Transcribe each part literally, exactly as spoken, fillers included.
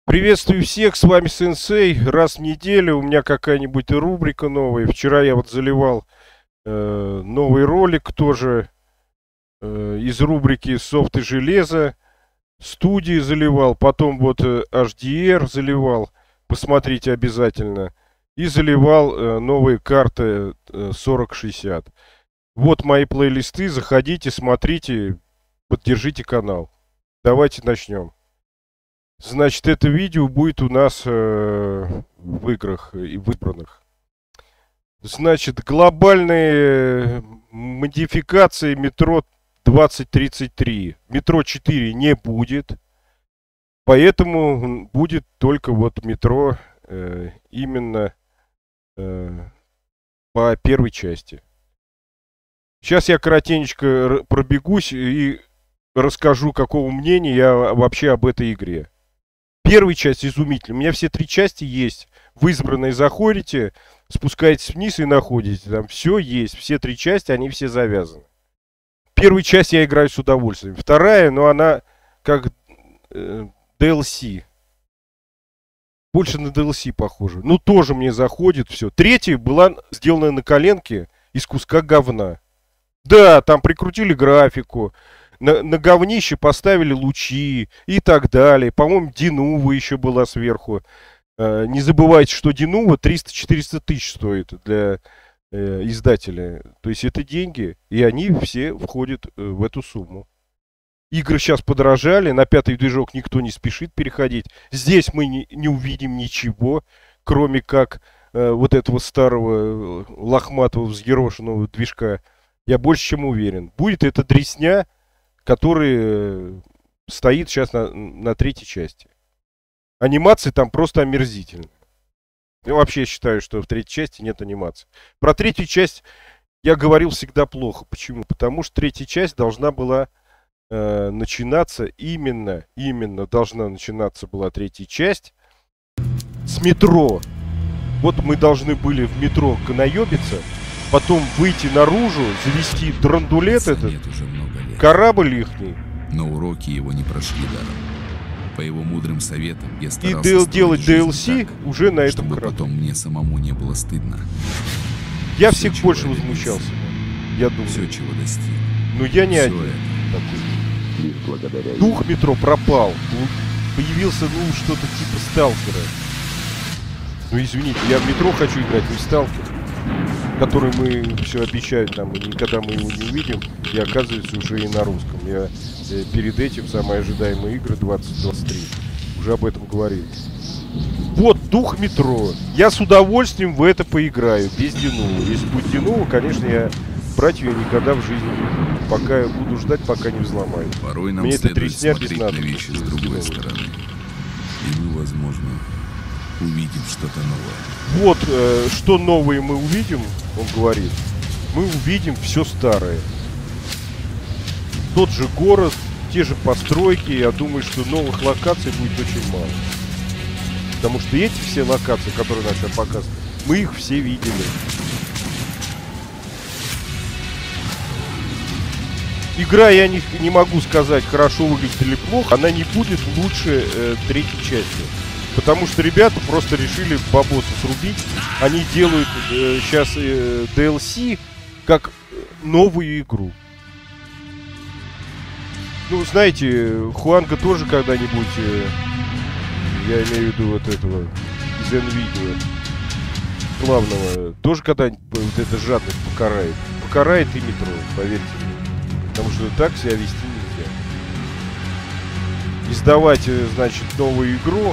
Приветствую всех, с вами Сенсей. Раз в неделю у меня какая-нибудь рубрика новая. Вчера я вот заливал э, новый ролик тоже э, из рубрики «Софт и железо». Студии заливал, потом вот э, эйч ди ар заливал. Посмотрите обязательно. И заливал э, новые карты э, сорок шестьдесят. Вот мои плейлисты. Заходите, смотрите, поддержите канал. Давайте начнем. Значит, это видео будет у нас э, в играх и выбранных. Значит, глобальные модификации метро двадцать тридцать три. Метро четыре не будет. Поэтому будет только вот метро э, именно э, по первой части. Сейчас я коротенько пробегусь и расскажу, какого мнения я вообще об этой игре. Первая часть изумительна. У меня все три части есть. В избранные заходите, спускаетесь вниз и находите. Там все есть. Все три части, они все завязаны. Первую часть я играю с удовольствием. Вторая, но она как э, ди эл си. Больше на ди эл си похоже. Ну, тоже мне заходит все. Третья была сделана на коленке из куска говна. Да, там прикрутили графику. На, на говнище поставили лучи и так далее. По-моему, Динува еще была сверху. Э, не забывайте, что Динува триста-четыреста тысяч стоит для э, издателя. То есть это деньги, и они все входят э, в эту сумму. Игры сейчас подорожали, на пятый движок никто не спешит переходить. Здесь мы не, не увидим ничего, кроме как э, вот этого старого лохматого взъерошенного движка. Я больше чем уверен. Будет эта дресня, который стоит сейчас на, на третьей части. Анимации там просто омерзительные. Я вообще считаю, что в третьей части нет анимации. Про третью часть я говорил всегда плохо. Почему? Потому что третья часть должна была э, начинаться именно, именно должна начинаться была третья часть с метро. Вот мы должны были в метро наебиться, потом выйти наружу, завести драндулет этот, корабль ихний. Но уроки его не прошли даром. По его мудрым советам я старался и делать ди эл си так, уже на этом чтобы корабле. Потом мне самому не было стыдно. Я Все, всех больше я возмущался. добился, Я думаю. Все, чего достиг. Но я не Все один. это. Лишь благодаря Дух метро пропал. Появился, ну, что-то типа сталкера. Ну, извините, я в метро хочу играть, не в сталкер. Который мы все обещают нам, и никогда мы его не увидим, и оказывается уже и на русском. Я э, перед этим самые ожидаемые игры двадцать двадцать три уже об этом говорил. Вот дух метро. Я с удовольствием в это поиграю, без Динува. Если будет Динува, конечно, я брать ее никогда в жизни не буду. Пока я буду ждать, пока не взломаю. Порой нам Мне это следует трясня смотреть без надо, на вещи с другой стороны. И мы, возможно, увидим что-то новое. Вот, э, что новое мы увидим, он говорит. Мы увидим все старое. Тот же город, те же постройки. Я думаю, что новых локаций будет очень мало. Потому что эти все локации, которые нам сейчас показывают, мы их все видели. Игра, я не, не могу сказать, хорошо выглядит или плохо. Она не будет лучше э, третьей части. Потому что ребята просто решили бабосы срубить. Они делают э, сейчас э, ди эл си как новую игру. Ну, знаете, Хуанга тоже когда-нибудь, э, я имею в виду вот этого, из Nvidia, главного, тоже когда-нибудь вот эта жадность покарает. Покарает и метро, поверьте мне. Потому что так себя вести нельзя. Издавать, значит, новую игру,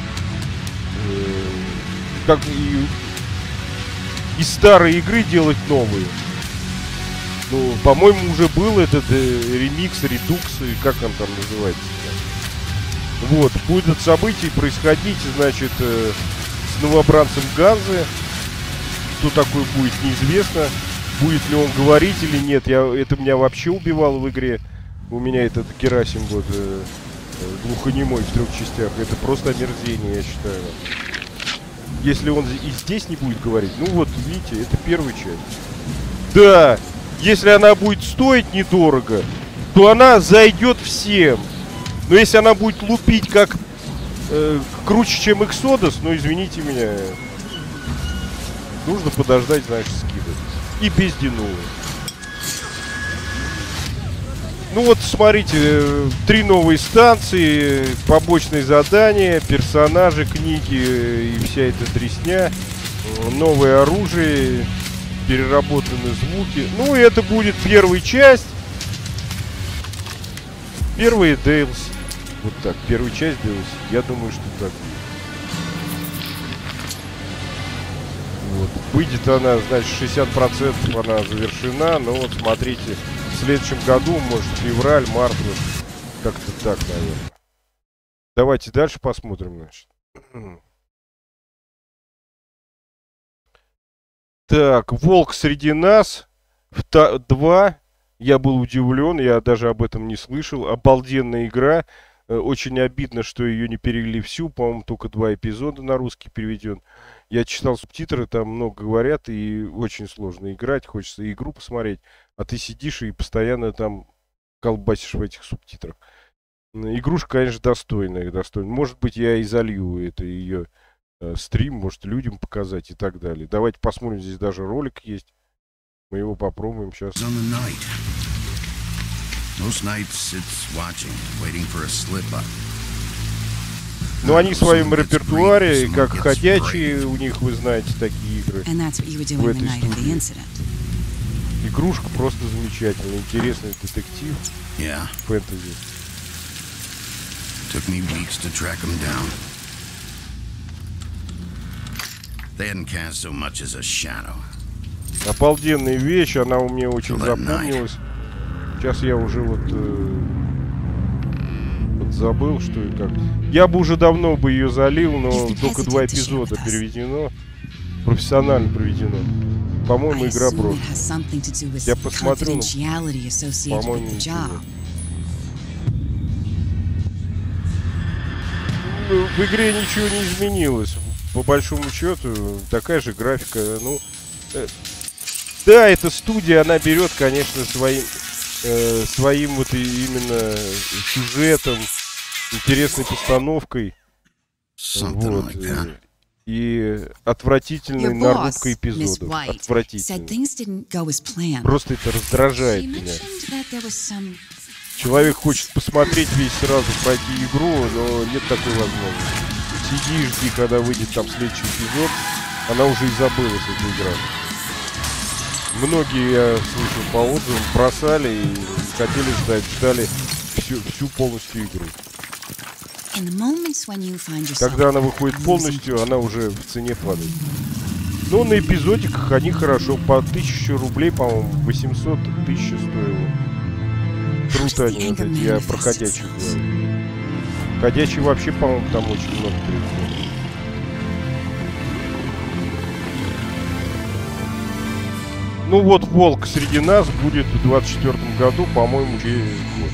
как и из старой игры делать новые. Ну, по-моему, уже был этот э, ремикс, редукс, и как он там называется. Вот, будут события происходить, значит, э, с новобранцем Ганзы. Кто такой будет, неизвестно. Будет ли он говорить или нет. Я, это меня вообще убивало в игре. У меня этот Герасим вот э, глухонемой в трех частях. Это просто омерзение, я считаю. Если он и здесь не будет говорить, ну вот, видите, это первая часть. Да, если она будет стоить недорого, то она зайдет всем. Но если она будет лупить как э, круче, чем Exodus, но извините меня. Нужно подождать, значит, скидок. И без Динулы. Ну вот, смотрите, три новые станции, побочные задания, персонажи, книги и вся эта дресня. Новое оружие, переработанные звуки. Ну, и это будет первая часть. Первые ди эл си. Вот так, первая часть ди эл си. Я думаю, что так. Вот. Выйдет она, значит, шестьдесят процентов она завершена. Но вот смотрите, в следующем году, может, февраль, март, вот, как-то так, наверное. Давайте дальше посмотрим, значит. Так, «Волк среди нас» два. Я был удивлен, я даже об этом не слышал. Обалденная игра. Очень обидно, что ее не перевели всю. По-моему, только два эпизода на русский переведен. Я читал субтитры, там много говорят, и очень сложно играть. Хочется игру посмотреть, а ты сидишь и постоянно там колбасишь в этих субтитрах. Игрушка, конечно, достойная, достойная. Может быть, я и залью это ее э, стрим, может, людям показать и так далее. Давайте посмотрим, здесь даже ролик есть. Мы его попробуем сейчас. Ну, они в своем репертуаре, как ходячие, у них, вы знаете, такие игры в этой студии. Игрушка просто замечательная, интересный детектив, yeah. Фэнтези. Took me weeks to track them down. They hadn't cast so much as a shadow. Обалденная вещь, она у меня очень запомнилась. Сейчас я уже вот, э, вот забыл, что и как. Я бы уже давно бы ее залил, но только два эпизода переведено. Профессионально проведено. По-моему, игра брос. Я посмотрю, но, по-моему, ничего. Ну, в игре ничего не изменилось. По большому счету, такая же графика. Ну, э, да, эта студия, она берет, конечно, своим, э, своим вот именно сюжетом, интересной постановкой. Вот. Like и отвратительной нарубкой эпизодов. Отвратительно. Просто это раздражает меня. Человек хочет посмотреть весь сразу, пройти игру, но нет такой возможности. Сиди и жди, когда выйдет там следующий эпизод. Она уже и забылась, эта игра. Многие, я слышал по отзывам, бросали и хотели ждать, ждали всю, всю полностью игру. Когда она выходит полностью, она уже в цене падает. Но на эпизодиках они хорошо. По тысяче рублей, по-моему, восемьсот тысяч стоило. Круто они, вот эти, я про ходячих говорю. Ходячий вообще, по-моему, там очень много переходов. Ну вот, «Волк среди нас» будет в двадцать четвёртом году, по-моему, через год.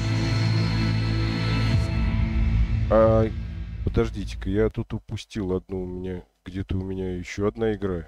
А, подождите-ка, я тут упустил одну у меня, где-то у меня еще одна игра.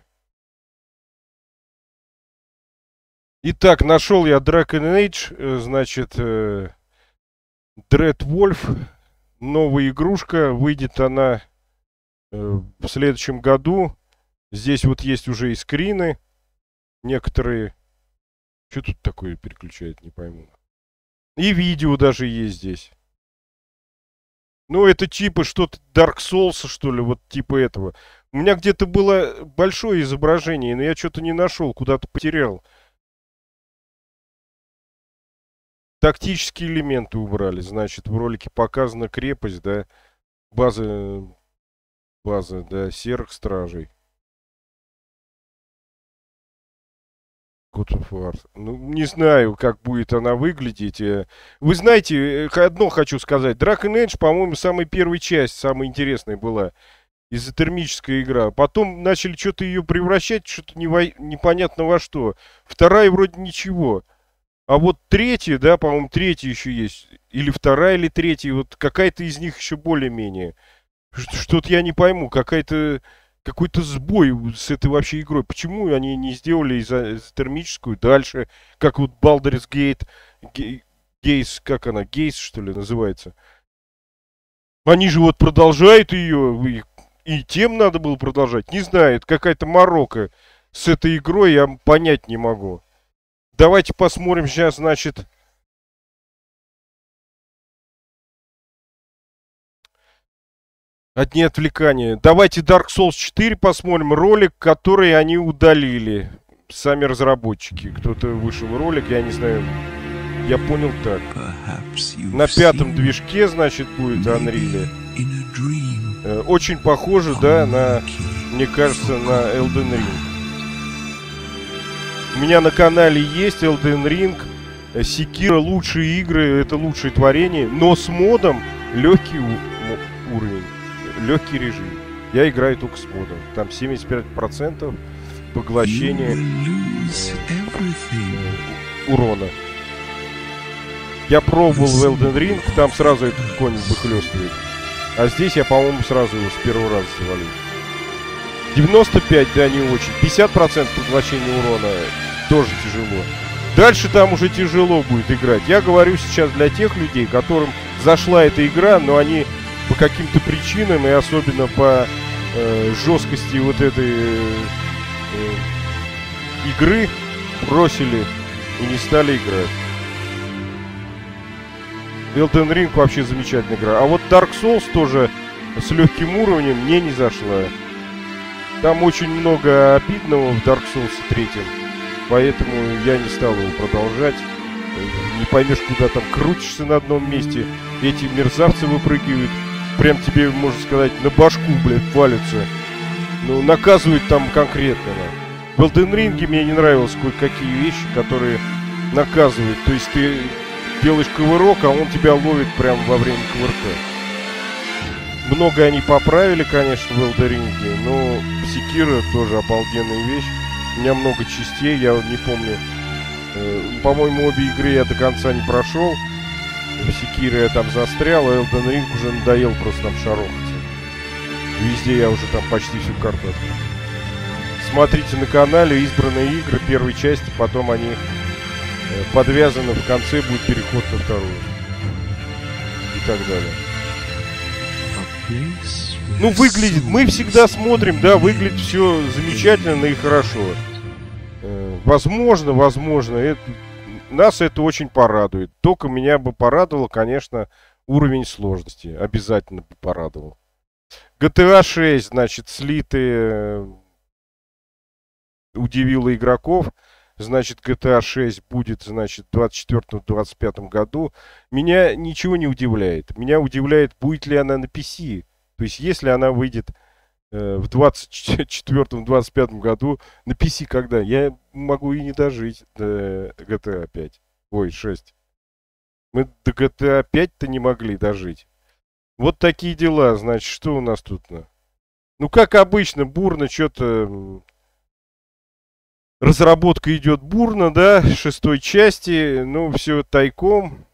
Итак, нашел я Dragon Age, значит, э, Dreadwolf, новая игрушка, выйдет она э, в следующем году. Здесь вот есть уже и скрины, некоторые. Что тут такое переключает, не пойму. И видео даже есть здесь. Ну, это типа что-то Dark Souls, что ли, вот типа этого. У меня где-то было большое изображение, но я что-то не нашел, куда-то потерял. Тактические элементы убрали, значит, в ролике показана крепость, да, база, база, да, серых стражей. God of War. Ну, не знаю, как будет она выглядеть. Вы знаете, одно хочу сказать. Dragon Age, по-моему, самая первая часть, самая интересная была. Изотермическая игра. Потом начали что-то ее превращать, что-то не во... непонятно во что. Вторая вроде ничего. А вот третья, да, по-моему, третья еще есть. Или вторая, или третья. Вот какая-то из них еще более-менее. Что-то я не пойму. Какая-то... Какой-то сбой с этой вообще игрой. Почему они не сделали изотермическую дальше? Как вот Baldur's Gate, Гейс, как она, Гейс, что ли, называется? Они же вот продолжают ее, и тем надо было продолжать. Не знаю, это какая-то морока с этой игрой, я понять не могу. Давайте посмотрим сейчас, значит... Одни отвлекания. Давайте Dark Souls четыре посмотрим. Ролик, который они удалили. Сами разработчики. Кто-то вышел ролик, я не знаю. Я понял так. На пятом движке, значит, будет Unreal. Э, очень похоже, да, на... Мне кажется, на Elden Ring. У меня на канале есть Elden Ring. Sekiro лучшие игры, это лучшие творения. Но с модом легкий уровень. Легкий режим. Я играю только с модом. Там семьдесят пять процентов поглощения урона. Я пробовал в Elden Ring, там сразу этот конь выхлестывает. А здесь я, по-моему, сразу его с первого раза завалил. девяносто пять, да, не очень. пятьдесят процентов поглощения урона тоже тяжело. Дальше там уже тяжело будет играть. Я говорю сейчас для тех людей, которым зашла эта игра, но они по каким-то причинам, и особенно по э, жесткости вот этой э, э, игры, бросили и не стали играть. Elden Ring вообще замечательная игра. А вот Dark Souls тоже с легким уровнем мне не зашла. Там очень много обидного в Dark Souls три, поэтому я не стал его продолжать. Не поймешь, куда там крутишься на одном месте. Эти мерзавцы выпрыгивают. Прям тебе, можно сказать, на башку, блядь, валятся. Ну, наказывают там конкретно. В Elden Ring мне не нравилось кое-какие вещи, которые наказывают. То есть ты делаешь ковырок, а он тебя ловит прямо во время ковырка. Много они поправили, конечно, в Elden Ring, но Sekiro тоже обалденная вещь. У меня много частей, я не помню. Э, по-моему, обе игры я до конца не прошел. В Sekiro я там застрял, а Elden Ring уже надоел просто там шарохаться. Везде я уже там почти всю карту открыл. Смотрите на канале избранные игры первой части, потом они э, подвязаны, в конце будет переход на вторую. И так далее. Ну, выглядит, мы всегда смотрим, да, выглядит все замечательно и хорошо. Э, возможно, возможно, это... Нас это очень порадует. Только меня бы порадовало, конечно, уровень сложности. Обязательно бы порадовал. джи ти эй шесть, значит, слитые удивило игроков. Значит, джи ти эй шесть будет, значит, в двадцать четвёртом — двадцать пятом году. Меня ничего не удивляет. Меня удивляет, будет ли она на пи си. То есть, если она выйдет э, в двадцать четвёртом — двадцать пятом году на пи си когда? Я могу и не дожить до джи ти эй пять. Ой, шесть. Мы до джи ти эй пять-то не могли дожить. Вот такие дела. Значит, что у нас тут? Ну, как обычно, бурно что-то... Разработка идет бурно, да, шестой части. Ну, все тайком.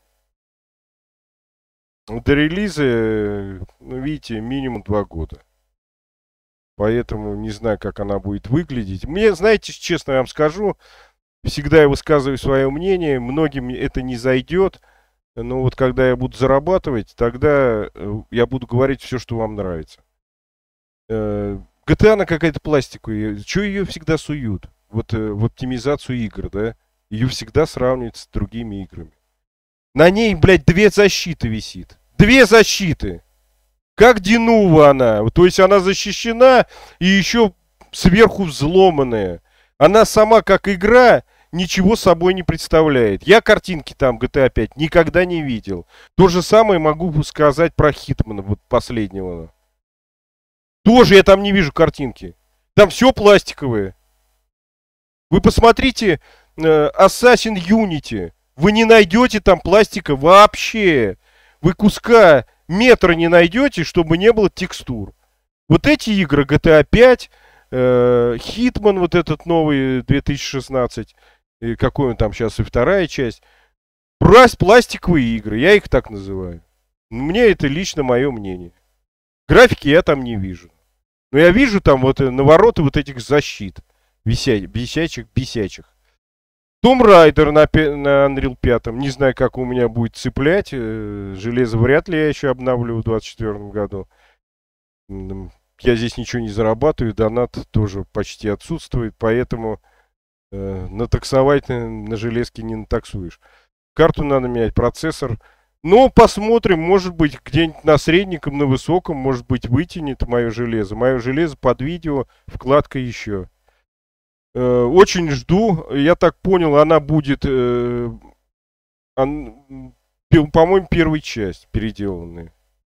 До релиза, ну, видите, минимум два года. Поэтому не знаю, как она будет выглядеть. Мне, знаете, честно я вам скажу, всегда я высказываю свое мнение. Многим это не зайдет. Но вот когда я буду зарабатывать, тогда я буду говорить все, что вам нравится. джи ти эй, она какая-то пластиковая. Чего ее всегда суют? Вот в оптимизацию игр, да? Ее всегда сравнивают с другими играми. На ней, блядь, две защиты висит. Две защиты. Как Динува она. То есть она защищена и еще сверху взломанная. Она сама как игра ничего собой не представляет. Я картинки там джи ти эй пять никогда не видел. То же самое могу сказать про Хитмана, вот последнего. Тоже я там не вижу картинки. Там все пластиковое. Вы посмотрите э, Assassin's Unity. Вы не найдете там пластика вообще. Вы куска метра не найдете, чтобы не было текстур. Вот эти игры, джи ти эй пять, э, Hitman, вот этот новый две тысячи шестнадцать, и какой он там сейчас и вторая часть. Просто пластиковые игры, я их так называю. Мне это лично мое мнение. Графики я там не вижу. Но я вижу там вот навороты вот этих защит. Вися... Висячих, бесячих. Tomb Raider на, на Unreal пять. Не знаю, как у меня будет цеплять. Железо вряд ли я еще обновлю в двадцать четвёртом году. Я здесь ничего не зарабатываю, донат тоже почти отсутствует, поэтому э, натаксовать на, на железке не натаксуешь. Карту надо менять, процессор. Но посмотрим, может быть, где-нибудь на средненьком, на высоком, может быть, вытянет мое железо. Мое железо под видео, вкладка еще. Э, очень жду. Я так понял, она будет, э, он, по-моему, первая часть переделанная.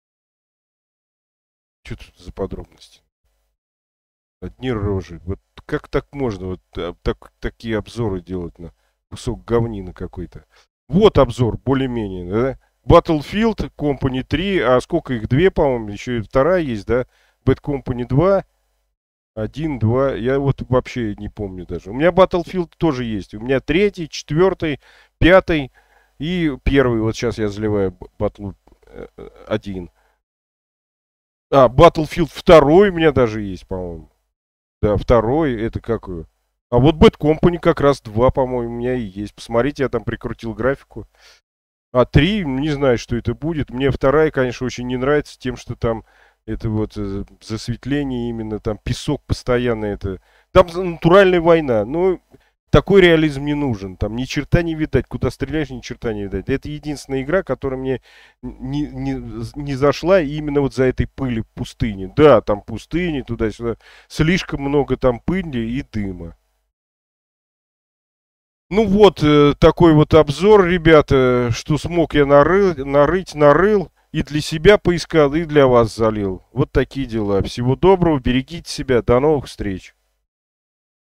Что тут за подробности? Одни рожи. Вот как так можно вот так, такие обзоры делать на кусок говнина какой-то? Вот обзор, более-менее, да? Battlefield Company три, а сколько их? Две, по-моему, еще и вторая есть, да? Bad Company два, один, два, я вот вообще не помню даже. У меня Battlefield тоже есть. У меня третий, четвертый, пятый и первый. Вот сейчас я заливаю Battle один. А, Battlefield два у меня даже есть, по-моему. Да, второй, это какой? А вот Bad Company как раз два, по-моему, у меня и есть. Посмотрите, я там прикрутил графику. А три, не знаю, что это будет. Мне вторая, конечно, очень не нравится тем, что там это вот засветление именно, там песок постоянно это. Там натуральная война. Ну, такой реализм не нужен. Там ни черта не видать. Куда стреляешь, ни черта не видать. Это единственная игра, которая мне не, не, не зашла именно вот за этой пыли пустыни. Да, там пустыни, туда-сюда. Слишком много там пыли и дыма. Ну вот, э, такой вот обзор, ребята. Что смог я нарыть, нарыть, нарыл. И для себя поискал, и для вас залил. Вот такие дела. Всего доброго, берегите себя. До новых встреч.